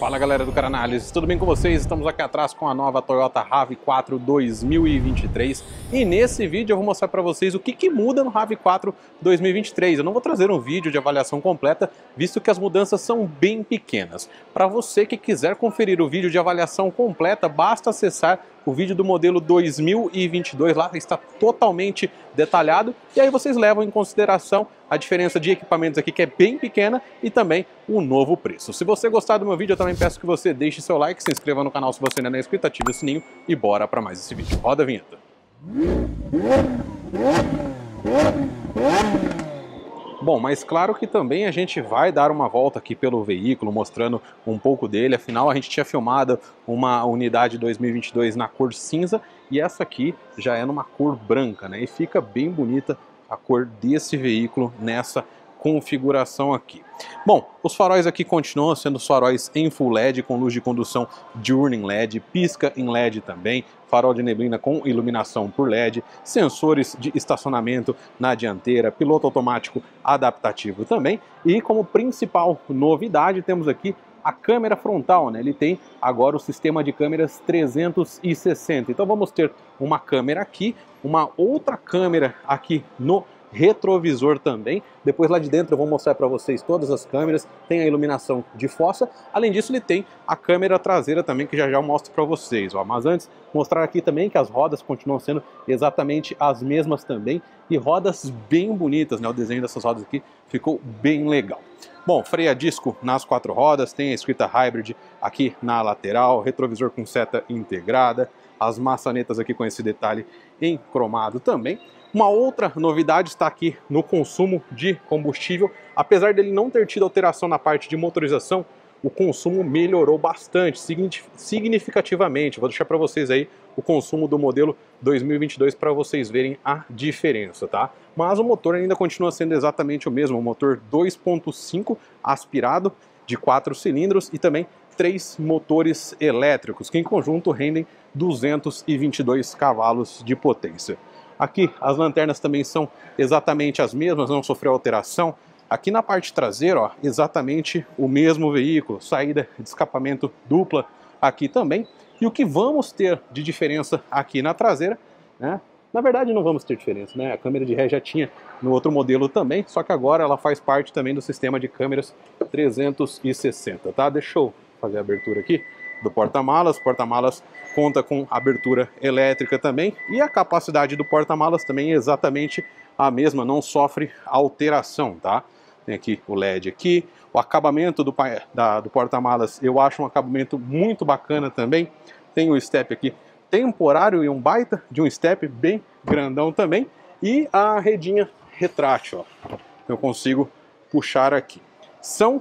Fala galera do Caranálise, tudo bem com vocês? Estamos aqui atrás com a nova Toyota RAV4 2023 e nesse vídeo eu vou mostrar para vocês o que muda no RAV4 2023. Eu não vou trazer um vídeo de avaliação completa, visto que as mudanças são bem pequenas. Para você que quiser conferir o vídeo de avaliação completa, basta acessar o vídeo do modelo 2022, lá está totalmente detalhado, e aí vocês levam em consideração a diferença de equipamentos aqui, que é bem pequena, e também o novo preço. Se você gostar do meu vídeo, eu também peço que você deixe seu like, se inscreva no canal se você ainda não é inscrito, ative o sininho e bora para mais esse vídeo. Roda a vinheta. Bom, mas claro que também a gente vai dar uma volta aqui pelo veículo, mostrando um pouco dele. Afinal, a gente tinha filmado uma unidade 2022 na cor cinza e essa aqui já é numa cor branca, né? E fica bem bonita a cor desse veículo nessa configuração aqui. Bom, os faróis aqui continuam sendo os faróis em Full LED, com luz de condução diurna em LED, pisca em LED também, farol de neblina com iluminação por LED, sensores de estacionamento na dianteira, piloto automático adaptativo também, e como principal novidade temos aqui a câmera frontal, né? Ele tem agora o sistema de câmeras 360, então vamos ter uma câmera aqui, uma outra câmera aqui no retrovisor também. Depois lá de dentro eu vou mostrar para vocês todas as câmeras, tem a iluminação de fossa, além disso ele tem a câmera traseira também, que já eu mostro para vocês, ó. Mas antes, mostrar aqui também que as rodas continuam sendo exatamente as mesmas também, e rodas bem bonitas, né? O desenho dessas rodas aqui ficou bem legal. Bom, freio a disco nas quatro rodas, tem a escrita Hybrid aqui na lateral, retrovisor com seta integrada, as maçanetas aqui com esse detalhe em cromado também. Uma outra novidade está aqui no consumo de combustível. Apesar dele não ter tido alteração na parte de motorização, o consumo melhorou bastante, significativamente. Vou deixar para vocês aí o consumo do modelo 2022 para vocês verem a diferença, tá? Mas o motor ainda continua sendo exatamente o mesmo, um motor 2.5 aspirado de 4 cilindros e também 3 motores elétricos, que em conjunto rendem 222 cavalos de potência. Aqui as lanternas também são exatamente as mesmas, não sofreu alteração. Aqui na parte traseira, ó, exatamente o mesmo veículo, saída de escapamento dupla aqui também. E o que vamos ter de diferença aqui na traseira, né? Na verdade não vamos ter diferença, né? A câmera de ré já tinha no outro modelo também, só que agora ela faz parte também do sistema de câmeras 360, tá? Deixa eu fazer a abertura aqui do porta-malas. O porta-malas conta com abertura elétrica também, e a capacidade do porta-malas também é exatamente a mesma, não sofre alteração, tá? Tem aqui o LED aqui, o acabamento do porta-malas eu acho um acabamento muito bacana também. Tem o step aqui temporário e um baita de um step bem grandão também, e a redinha retrátil, ó, eu consigo puxar aqui. São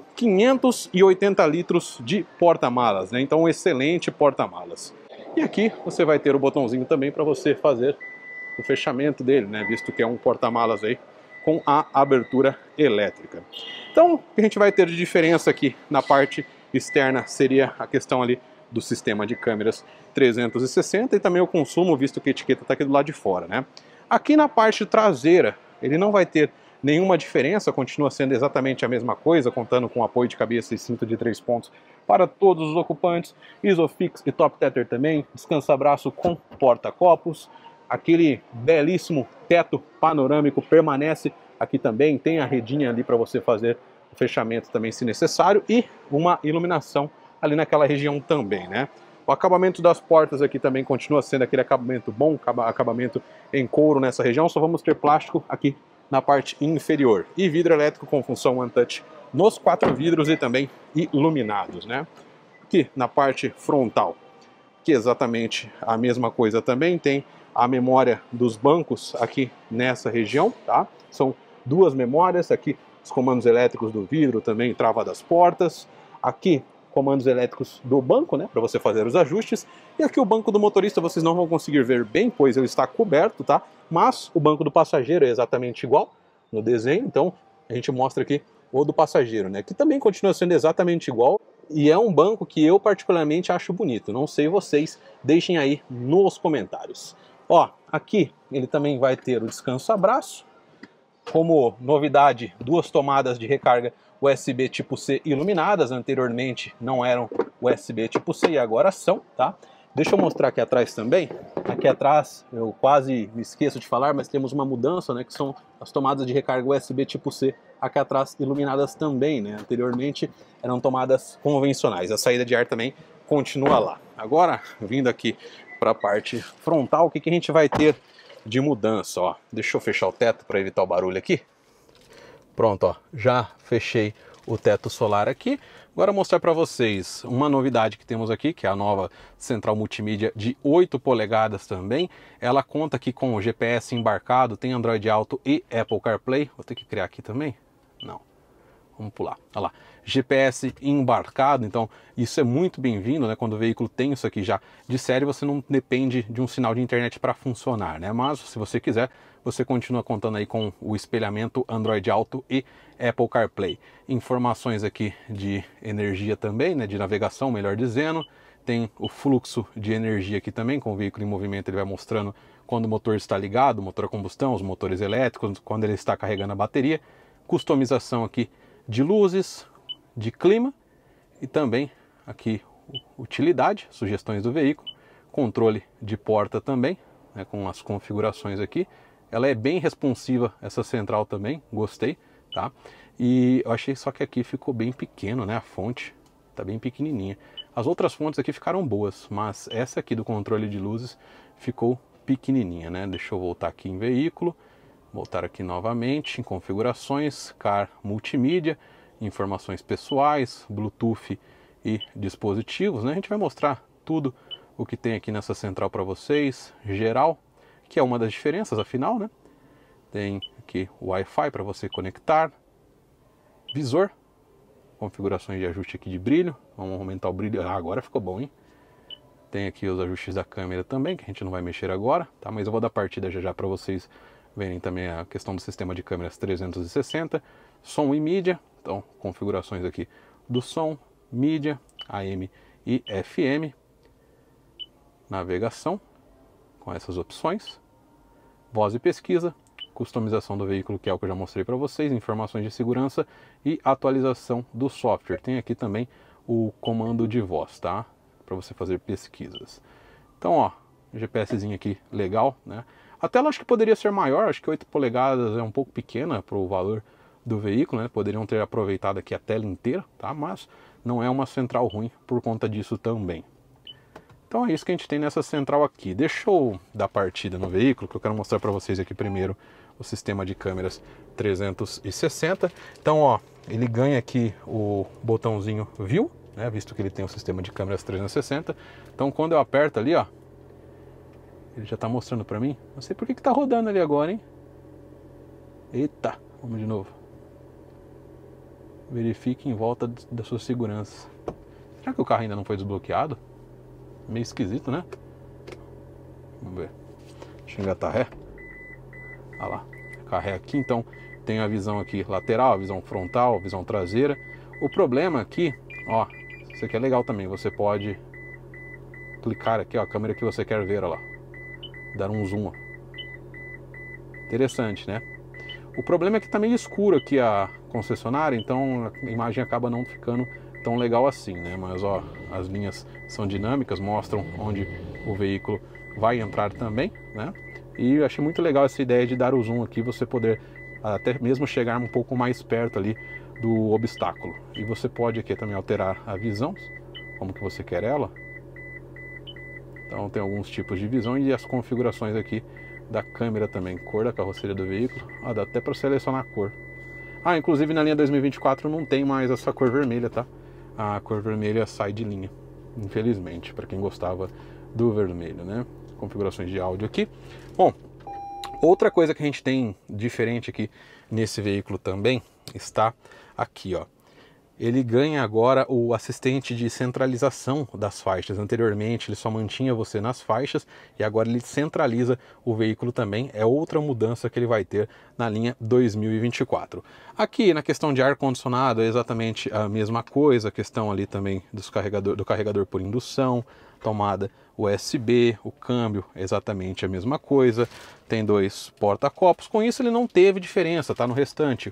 580 litros de porta-malas, né? Então um excelente porta-malas. E aqui você vai ter o botãozinho também para você fazer o fechamento dele, né? Visto que é um porta-malas aí com a abertura elétrica. Então, o que a gente vai ter de diferença aqui na parte externa seria a questão ali do sistema de câmeras 360 e também o consumo, visto que a etiqueta está aqui do lado de fora, né? Aqui na parte traseira, ele não vai ter nenhuma diferença, continua sendo exatamente a mesma coisa, contando com apoio de cabeça e cinto de 3 pontos para todos os ocupantes, Isofix e top tether também, descansa-braço com porta-copos, aquele belíssimo teto panorâmico permanece aqui também, tem a redinha ali para você fazer o fechamento também se necessário, e uma iluminação ali naquela região também, né? O acabamento das portas aqui também continua sendo aquele acabamento bom, acabamento em couro nessa região, só vamos ter plástico aqui na parte inferior, e vidro elétrico com função One Touch nos 4 vidros e também iluminados, né? Aqui na parte frontal, que é exatamente a mesma coisa também, tem a memória dos bancos aqui nessa região, tá? São 2 memórias, aqui os comandos elétricos do vidro, também trava das portas, aqui comandos elétricos do banco, né, para você fazer os ajustes, e aqui o banco do motorista vocês não vão conseguir ver bem, pois ele está coberto, tá? Mas o banco do passageiro é exatamente igual no desenho, então a gente mostra aqui o do passageiro, né, que também continua sendo exatamente igual, e é um banco que eu particularmente acho bonito, não sei vocês, deixem aí nos comentários. Ó, aqui ele também vai ter o descanso-abraço, como novidade, 2 tomadas de recarga USB tipo C iluminadas, anteriormente não eram USB tipo C e agora são, tá? Deixa eu mostrar aqui atrás também. Aqui atrás, eu quase me esqueço de falar, mas temos uma mudança, né, que são as tomadas de recarga USB tipo C aqui atrás iluminadas também, né? Anteriormente eram tomadas convencionais. A saída de ar também continua lá. Agora, vindo aqui para a parte frontal, o que a gente vai ter de mudança, ó? Deixa eu fechar o teto para evitar o barulho aqui. Pronto, ó, já fechei o teto solar aqui. Agora mostrar para vocês uma novidade que temos aqui, que é a nova central multimídia de 8 polegadas também. Ela conta aqui com o GPS embarcado, tem Android Auto e Apple CarPlay. Vou ter que criar aqui também? Não. Vamos pular. Olha lá. GPS embarcado, então isso é muito bem-vindo, né? Quando o veículo tem isso aqui já de série, você não depende de um sinal de internet para funcionar, né? Mas se você quiser, você continua contando aí com o espelhamento Android Auto e Apple CarPlay. Informações aqui de energia também, né? De navegação, melhor dizendo. Tem o fluxo de energia aqui também, com o veículo em movimento ele vai mostrando quando o motor está ligado, o motor a combustão, os motores elétricos, quando ele está carregando a bateria. Customização aqui de luzes, de clima e também aqui utilidade, sugestões do veículo, controle de porta também, né, com as configurações aqui. Ela é bem responsiva, essa central também, gostei, tá? E eu achei só que aqui ficou bem pequeno, né? A fonte tá bem pequenininha. As outras fontes aqui ficaram boas, mas essa aqui do controle de luzes ficou pequenininha, né? Deixa eu voltar aqui em veículo, voltar aqui novamente em configurações, car multimídia, informações pessoais, Bluetooth e dispositivos, né? A gente vai mostrar tudo o que tem aqui nessa central para vocês, geral, que é uma das diferenças, afinal, né? Tem aqui o Wi-Fi para você conectar, visor, configurações de ajuste aqui de brilho, vamos aumentar o brilho, agora ficou bom, hein? Tem aqui os ajustes da câmera também, que a gente não vai mexer agora, tá? Mas eu vou dar partida já para vocês verem também a questão do sistema de câmeras 360, som e mídia, então configurações aqui do som, mídia, AM e FM, navegação com essas opções, voz e pesquisa, customização do veículo, que é o que eu já mostrei para vocês, informações de segurança e atualização do software. Tem aqui também o comando de voz, tá? Para você fazer pesquisas. Então, ó, GPSzinho aqui legal, né? A tela acho que poderia ser maior, acho que 8 polegadas é um pouco pequena para o valor do veículo, né? Poderiam ter aproveitado aqui a tela inteira, tá? Mas não é uma central ruim por conta disso também. Então é isso que a gente tem nessa central aqui. Deixa eu dar partida no veículo, que eu quero mostrar para vocês aqui primeiro o sistema de câmeras 360. Então, ó, ele ganha aqui o botãozinho View, né? Visto que ele tem o sistema de câmeras 360. Então quando eu aperto ali, ó, ele já está mostrando para mim. Não sei por que está rodando ali agora, hein? Eita, vamos de novo. Verifique em volta da sua segurança. Será que o carro ainda não foi desbloqueado? Meio esquisito, né? Vamos ver. Deixa eu engatar ré. Olha lá. Carré aqui, então tem a visão aqui lateral, a visão frontal, a visão traseira. O problema aqui, ó, isso aqui é legal também. Você pode clicar aqui, ó, a câmera que você quer ver, ó lá. Dar um zoom, ó. Interessante, né? O problema é que tá meio escuro aqui a concessionária, então a imagem acaba não ficando tão legal assim, né? Mas ó, as linhas são dinâmicas, mostram onde o veículo vai entrar também, né? E eu achei muito legal essa ideia de dar o zoom aqui, você poder até mesmo chegar um pouco mais perto ali do obstáculo. E você pode aqui também alterar a visão, como que você quer ela. Então tem alguns tipos de visão e as configurações aqui da câmera também, cor da carroceria do veículo, dá até para selecionar a cor. Inclusive na linha 2024 não tem mais essa cor vermelha, tá? A cor vermelha sai de linha, infelizmente, para quem gostava do vermelho, né? Configurações de áudio aqui. Bom, outra coisa que a gente tem diferente aqui nesse veículo também está aqui, ó. Ele ganha agora o assistente de centralização das faixas. Anteriormente ele só mantinha você nas faixas e agora ele centraliza o veículo também. É outra mudança que ele vai ter na linha 2024. Aqui na questão de ar-condicionado é exatamente a mesma coisa. A questão ali também do carregador por indução, tomada USB, o câmbio é exatamente a mesma coisa. Tem dois porta-copos. Com isso ele não teve diferença, tá? No restante.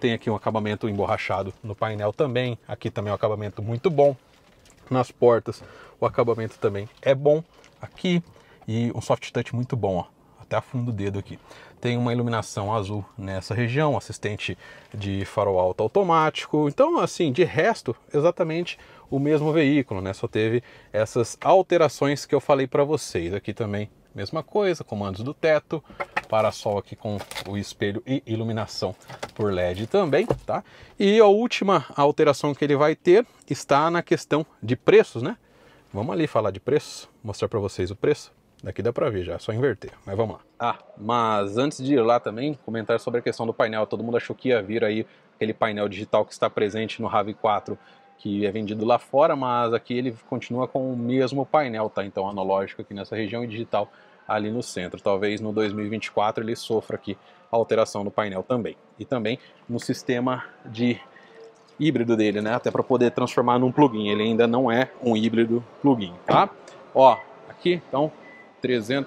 Tem aqui um acabamento emborrachado no painel também. Aqui também é um acabamento muito bom. Nas portas o acabamento também é bom. Aqui, e um soft touch muito bom, ó, até afunda o dedo aqui. Tem uma iluminação azul nessa região, assistente de farol alto automático. Então, assim, de resto, exatamente o mesmo veículo, né? Só teve essas alterações que eu falei para vocês. Aqui também, mesma coisa, comandos do teto, para-sol aqui com o espelho e iluminação por LED também, tá? E a última alteração que ele vai ter está na questão de preços, né? Vamos ali falar de preço, mostrar para vocês o preço. Daqui dá para ver já, é só inverter, mas vamos lá. Ah, mas antes de ir lá também, comentar sobre a questão do painel. Todo mundo achou que ia vir aí aquele painel digital que está presente no RAV4, que é vendido lá fora, mas aqui ele continua com o mesmo painel, tá? Então analógico aqui nessa região e digital ali no centro. Talvez no 2024 ele sofra aqui a alteração no painel também. E também no sistema de híbrido dele, né? Até para poder transformar num plug-in. Ele ainda não é um híbrido plug-in, tá? Ó, aqui então R$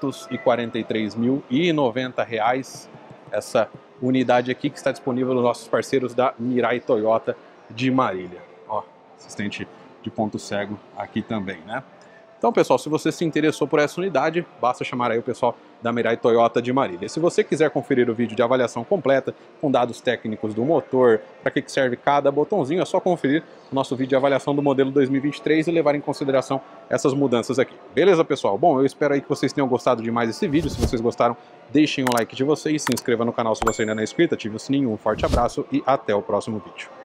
343.090 essa unidade aqui que está disponível nos nossos parceiros da Mirai Toyota de Marília. Ó, assistente de ponto cego aqui também, né? Então, pessoal, se você se interessou por essa unidade, basta chamar aí o pessoal da Mirai Toyota de Marília. Se você quiser conferir o vídeo de avaliação completa, com dados técnicos do motor, para que serve cada botãozinho, é só conferir o nosso vídeo de avaliação do modelo 2023 e levar em consideração essas mudanças aqui. Beleza, pessoal? Bom, eu espero aí que vocês tenham gostado demais desse vídeo. Se vocês gostaram, deixem um like de vocês, se inscreva no canal se você ainda não é inscrito, ative o sininho, um forte abraço e até o próximo vídeo.